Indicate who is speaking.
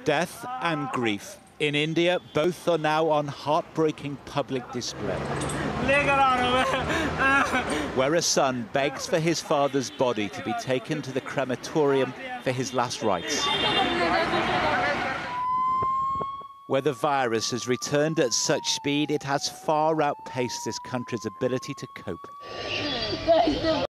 Speaker 1: Death and grief. In India, both are now on heartbreaking public display, where a son begs for his father's body to be taken to the crematorium for his last rites, where the virus has returned at such speed it has far outpaced this country's ability to cope.